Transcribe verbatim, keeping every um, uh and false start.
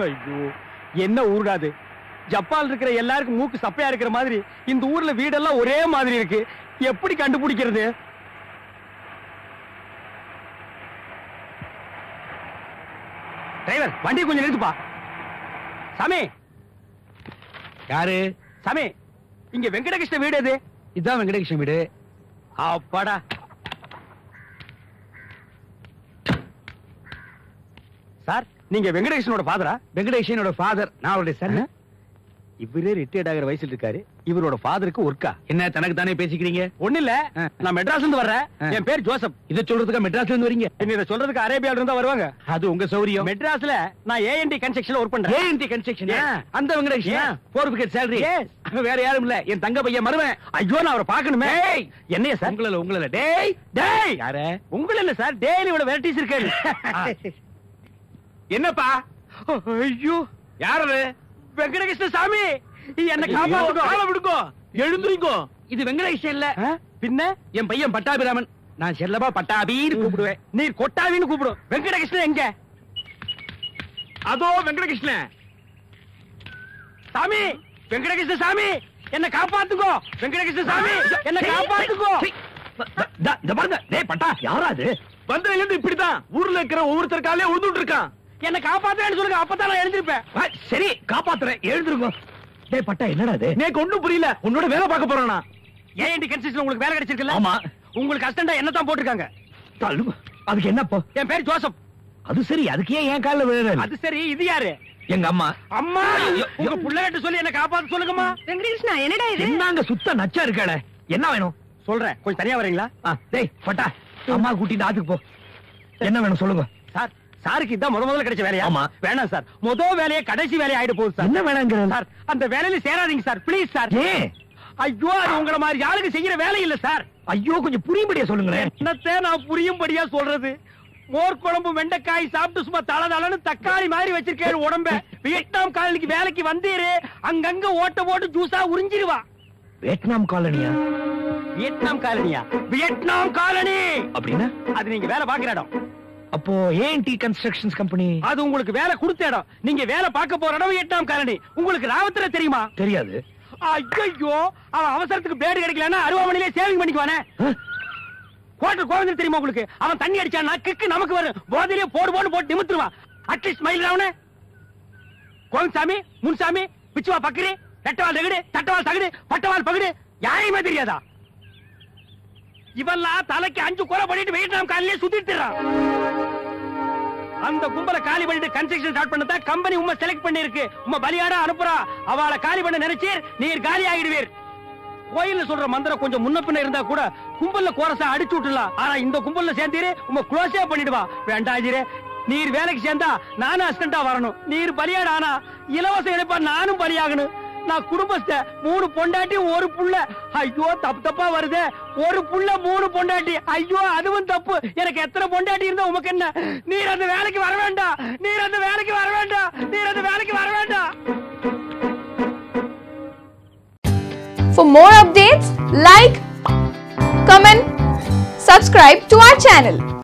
ஐயோ என்ன ஊருடா அது? ஜப்பான் இருக்கிற எல்லாருக்கும் மூக்கு சப்பையா இருக்கிற மாதிரி இந்த ஊர்ல வீடெல்லாம் ஒரே மாதிரி இருக்கு. எப்படி கண்டுபிடிக்கிறது? டிரைவர் வண்டி கொஞ்சம் நிறுத்துப்பா. சாமி. யாரு? சாமி, இங்க வெங்கடகிருஷ்ண வீடு எது? இதான் வெங்கடகிருஷ்ண வீடு. அப்பாடா. சார், நீங்க வெங்கடகிருஷ்ணனோட ஃபாதரா? வெங்கடேஷனோட ஃபாதர். நான் அவருடைய சன். இவரே ரிட்டையர்ட் ஆகிற வயசுல இருக்காரு. இவரோட ஃபாதருக்கு ஒர்க்கா? என்ன தனக்கு தானே பேசிக்கிறீங்க? ஒண்ணு இல்ல, நான் மெட்ராஸ்ல இருந்து வர்றேன். என் பேர் ஜோசப். இத சொல்றதுக்கு மெட்ராஸ்ல இருந்து வரீங்க? இத சொல்றதுக்கு அரேபியால இருந்தா வருவாங்க. அது உங்க சௌரியம். மெட்ராஸ்ல நான் ஏஎன்டி கன்ஸ்ட்ரக்ஷன்ல வர்க் பண்றேன். AND construction? அந்த வெங்கடேஷன் ஃபோர் விக்கெட் சேலரி. வேற யாரும் இல்ல, என் தங்க பையன் மருமன். ஐயோ, நான் அவரை பார்க்கணுமே. என்னையா சார்? உங்கள உங்கள டேய் டேய். யாரே? உங்கள இல்ல சார், டேய்ல இவ்வளவு வெரைட்டிஸ் இருக்கு. என்னப்பா? ஐயோ, யாரு? வெங்கடகிருஷ்ண சாமி, என்ன காப்பாத்துங்க. கால விடுங்கோ, எழுந்துறீங்கோ. இது வெங்கடேஷன் இல்ல, பின்ன என் பையன் பட்டாபிராமன். நான் செல்லப்பா பட்டாபின்னு கூப்பிடுவேன். நீ கொட்டாவின்னு கூப்பிடு. வெங்கடகிருஷ்ணன் எங்க? அதோ வெங்கடகிருஷ்ணன். சாமி, வெங்கடகிருஷ்ண சாமி, என்ன காப்பாத்துங்க. வெங்கடகிருஷ்ண சாமி, என்ன காப்பாத்துங்க. இந்த பாருங்க. டேய் பட்டா, யாராது? வந்ததுல இருந்து இப்படிதான் ஊர்ல இருக்கிற ஒவ்வொருத்தர் காலையே உழுந்துட்டு இருக்கான். என்ன காப்பாத்துறேன்னு சொல்லுங்க, அப்பதான் நான் எழுந்திருப்பேன். சரி, காப்பாத்துறேன், எழுந்திருங்க. டேய் பட்டா, என்னடா இது? எனக்கு ஒண்ணும் புரியல. உன்னோட வேலை பார்க்க போறானா? ஏஎன்டி கன்ஸ்ட்ரக்ஷன் உங்களுக்கு வேலை கிடைச்சிருக்குல்ல? ஆமா. உங்களுக்கு அசிஸ்டண்டா என்ன தான் போட்டுருக்காங்க? அதுக்கு என்னப்போ? என் பேர் ஜோசப். அது சரி, அதுக்கு ஏன் என் கால்ல விழுற? அது சரி, இது யாரு? எங்க அம்மா. அம்மா, உங்க புள்ளகிட்ட சொல்லி என்ன காப்பாத்து சொல்லுங்கம்மா. வெங்கடகிருஷ்ணா, என்னடா இது? என்னங்க சுத்த நச்சா இருக்கல. என்ன வேணும்? சொல்றேன், கொஞ்சம் தனியா வரீங்களா? டேய் பட்டா, அம்மா கூட்டிட்டு ஆத்துக்கு போ. என்ன வேணும் சொல்லுங்க. சார், சாருக்கு இதான் முத முதல்ல கிடைச்ச வேலையா? ஆமா. வேணாம் சார், முத வேலையே கடைசி வேலையை ஆயிடு போகுது சார். என்ன வேணாங்க சார்? அந்த வேலையில சேராதீங்க சார், ப்ளீஸ் சார். ஏன்? ஐயோ, அது உங்கள மாதிரி ஆளுக்கு செய்யற வேலை இல்ல சார். ஐயோ, கொஞ்சம் புரியும்படியா சொல்லுங்களேன். என்னத்தை நான் புரியும்படியா சொல்றது? மோர் குழம்பு வெண்டைக்காய் சாப்பிட்டு சும்மா தல தலன்னு தக்காளி மாதிரி வச்சிருக்கேன் உடம்ப. வியட்நாம் காலனிக்கு வேலைக்கு வந்தீரு, அங்கங்க ஓட்ட போட்டு ஜூஸா உறிஞ்சிருவா. வியட்நாம் காலனியா? வியட்நாம் காலனியா? வியட்நாம் காலனி அப்படின்னா அது நீங்க வேலை பாக்குற இடம். அப்போ ஏஎன்டி கன்ஸ்ட்ரக்ஷன்ஸ் கம்பெனி? அது உங்களுக்கு வேலை கொடுத்த இடம். நீங்க வேலை பார்க்க போற இடம் வியட்நாம் காலனி. உங்களுக்கு ராவத்துல தெரியுமா? தெரியாது. ஐயோ, அவன் அவசரத்துக்கு பிளேடு கிடைக்கலன்னா அருவாமனையிலே சேவிங் பண்ணிக்குவானே. கோட்டர் கோவிந்தன் தெரியுமா உங்களுக்கு? அவன் தண்ணி அடிச்சான்னா கிக்கு நமக்கு வரும். போதிலே போடு போடு போட்டு நிமித்துருவான். அட்லீஸ்ட் மயில் ராவனே. கோவிந்தசாமி, முன்சாமி, பிச்சுவா பக்கரி, ரெட்டவால் தகடு, தட்டவால் தகடு, பட்டவால் பகடு, யாரையுமே தெரியாதா? இவெல்லாம் தலைக்கு அஞ்சு கொலை பண்ணிட்டு வியட்நாம் காலையிலே சுத்திட்டுறான். அந்த கும்பல காலி பண்ணிட்டு கன்ஸ்ட்ரக்ஷன் ஸ்டார்ட் பண்ணதா கம்பெனி உம்மை செலக்ட் பண்ணி இருக்கு. உம்மை பலியாடா அனுப்புறா. அவளை காலி பண்ண நினைச்சீர், நீர் காலி ஆகிடுவீர். கோயில்ல சொல்ற மந்திரம் கொஞ்சம் முன்ன பின்ன இருந்தா கூட கும்பல்ல கோரசா அடிச்சு விட்டுலாம். ஆனா இந்த கும்பல்ல சேர்ந்தீரு, உம்மை க்ளோஸே பண்ணிடுவா. வேண்டாஜிரே, நீர் வேலைக்கு சேர்ந்தா நானும் அசிஸ்டண்டா வரணும். நீர் பலியாடா, ஆனா இலவச இணைப்பா நானும் பலியாகணும். நான் குடும்பஸ்த, மூணு பொண்டாட்டி ஒரு புள்ள. ஐயோ, தப்பு தப்பா வருது. ஒரு புள்ள மூணு பொண்டாட்டி. ஐயோ, அதுவும் தப்பு. எனக்கு எத்தனை பொண்டாட்டி இருந்தா உமக்கு என்ன? நீர் அந்த வேலைக்கு வர வேண்டாம். நீர் அந்த வேலைக்கு வர வேண்டாம். நீர் அந்த வேலைக்கு வர வேண்டாம். For more updates, like, comment, subscribe to our channel.